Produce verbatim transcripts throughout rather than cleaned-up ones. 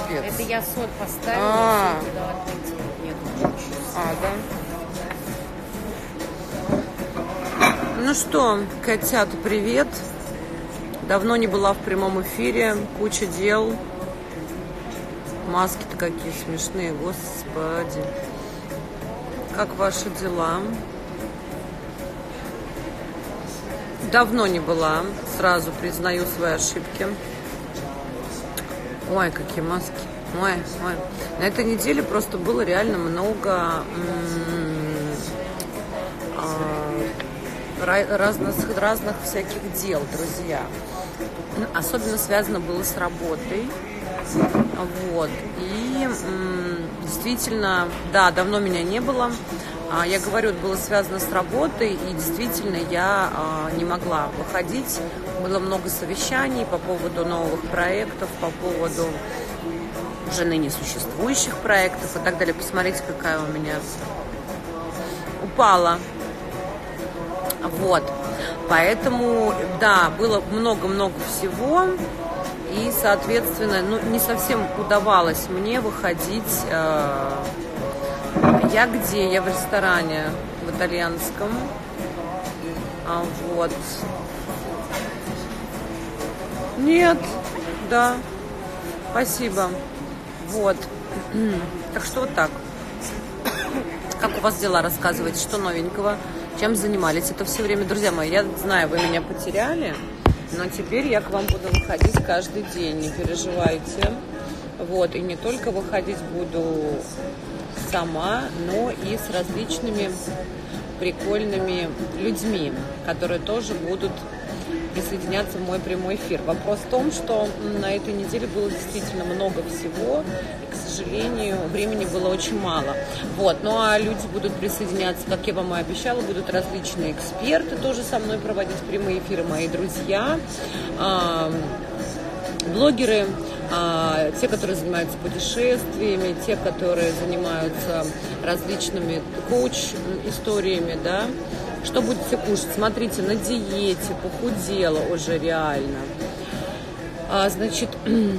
Капец. Это я соль поставила. А, соль туда отметила. Нет, очень а, да. Ну что, котята, привет. Давно не была в прямом эфире. Куча дел. Маски-то какие смешные, господи. Как ваши дела? Давно не была. Сразу признаю свои ошибки. Ой, какие маски. Ой, ой. На этой неделе просто было реально много разных, разных всяких дел, друзья. Особенно связано было с работой. Вот. И действительно, да, давно меня не было. Я говорю, это было связано с работой, и действительно я не могла выходить. Было много совещаний по поводу новых проектов, по поводу уже ныне существующих проектов и так далее. Посмотрите, какая у меня упала. Вот. Поэтому, да, было много-много всего. И, соответственно, ну, не совсем удавалось мне выходить. Я где? Я в ресторане, в итальянском. А, вот. Нет, да, спасибо. Вот. Так что вот так. Как у вас дела? Рассказывайте, что новенького? Чем занимались это все время? Друзья мои, я знаю, вы меня потеряли, но теперь я к вам буду выходить каждый день, не переживайте. Вот, и не только выходить буду сама, но и с различными прикольными людьми, которые тоже будут присоединяться в мой прямой эфир. Вопрос в том, что на этой неделе было действительно много всего, и, к сожалению, времени было очень мало. Вот. Ну а люди будут присоединяться, как я вам и обещала, будут различные эксперты тоже со мной проводить прямые эфиры, мои друзья, блогеры, те, которые занимаются путешествиями, те, которые занимаются различными коуч-историями, да. Что будете кушать? Смотрите, на диете, похудела уже реально. А, значит,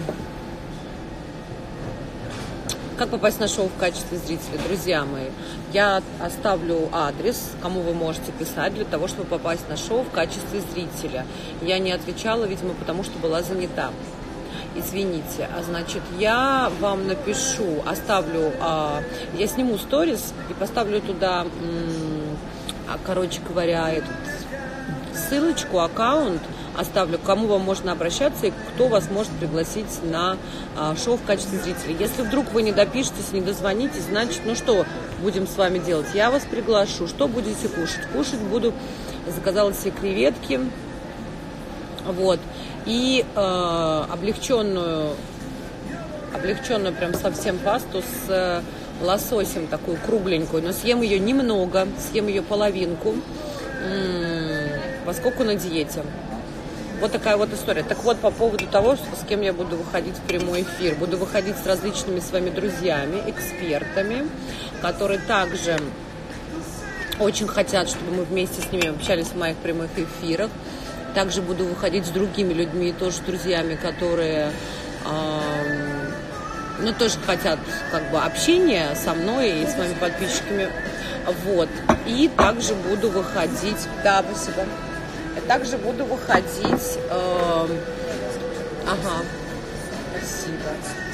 как попасть на шоу в качестве зрителя? Друзья мои, я оставлю адрес, кому вы можете писать для того, чтобы попасть на шоу в качестве зрителя. Я не отвечала, видимо, потому что была занята. Извините. А значит, я вам напишу, оставлю, а, я сниму сторис и поставлю туда... короче говоря, эту ссылочку, аккаунт оставлю, к кому вам можно обращаться и кто вас может пригласить на а, шоу в качестве зрителя. Если вдруг вы не допишетесь, не дозвонитесь, значит, ну что будем с вами делать? Я вас приглашу. Что будете кушать? Кушать буду, заказала себе креветки, вот, и э, облегченную, облегченную прям совсем пасту с лососем, такую кругленькую, но съем ее немного, съем ее половинку, м-м, поскольку на диете. Вот такая вот история. Так вот, по поводу того, с кем я буду выходить в прямой эфир. Буду выходить с различными своими друзьями, экспертами, которые также очень хотят, чтобы мы вместе с ними общались в моих прямых эфирах. Также буду выходить с другими людьми, тоже друзьями, которые... Э- ну, тоже хотят как бы общения со мной и с моими подписчиками. Вот. И также буду выходить... Да, спасибо. Я также буду выходить... Э, ага. Спасибо.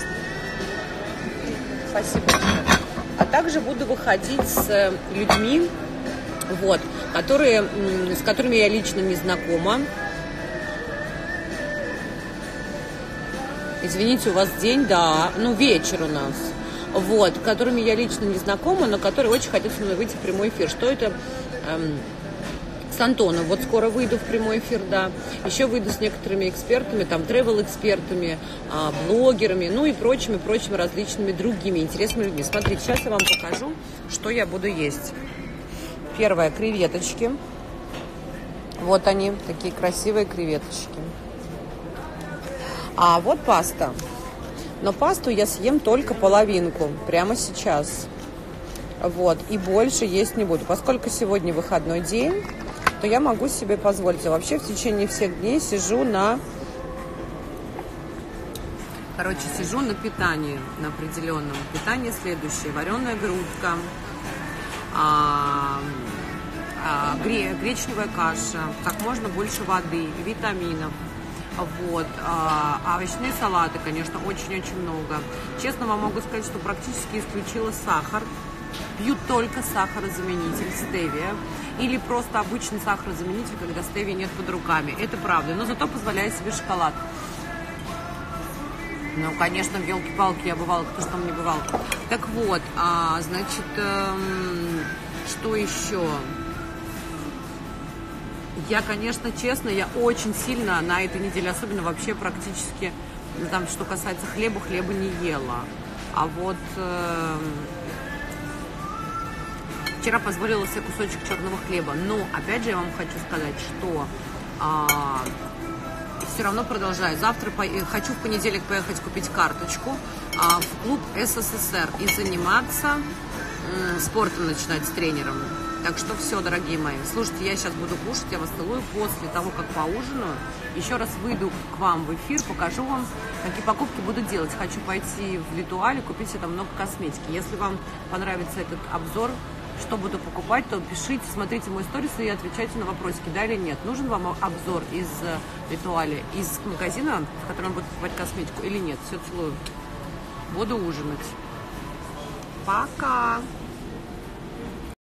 Спасибо. А также буду выходить с людьми, вот, которые, с которыми я лично не знакома. Извините, у вас день, да, ну, вечер у нас, вот, которыми я лично не знакома, но которые очень хотят со мной выйти в прямой эфир. Что это? Эм, с Антоном. Вот скоро выйду в прямой эфир, да. Еще выйду с некоторыми экспертами, там, тревел-экспертами, э, блогерами, ну и прочими, прочими различными другими интересными людьми. Смотрите, сейчас я вам покажу, что я буду есть. Первое, креветочки. Вот они, такие красивые креветочки. А вот паста. Но пасту я съем только половинку, прямо сейчас. Вот, и больше есть не буду. Поскольку сегодня выходной день, то я могу себе позволить. А вообще в течение всех дней сижу на Короче, сижу на питании, на определенном. Питание следующее. Вареная грудка, а, а, гре, гречневая каша, как можно больше воды, витаминов. Вот. А, овощные салаты, конечно, очень-очень много. Честно вам могу сказать, что практически исключила сахар. Пью только сахарозаменитель, стевия. Или просто обычный сахарозаменитель, когда стевии нет под руками. Это правда. Но зато позволяю себе шоколад. Ну, конечно, в елки-палки я бывала, кто ж там не бывал. Так вот, а, значит, эм, что еще? Я, конечно, честно, я очень сильно на этой неделе, особенно вообще практически, там, что касается хлеба, хлеба не ела. А вот э, вчера позволила себе кусочек черного хлеба. Но, опять же, я вам хочу сказать, что э, все равно продолжаю. Завтра по... хочу в понедельник поехать купить карточку э, в клуб СССР и заниматься э, спортом, начинать с тренером. Так что все, дорогие мои. Слушайте, я сейчас буду кушать, я вас целую. После того, как поужинаю, еще раз выйду к вам в эфир, покажу вам, какие покупки буду делать. Хочу пойти в Литуале, купить себе там много косметики. Если вам понравится этот обзор, что буду покупать, то пишите, смотрите мой сторис и отвечайте на вопросики, да или нет. Нужен вам обзор из Литуале, из магазина, в котором буду покупать косметику, или нет. Все, целую. Буду ужинать. Пока!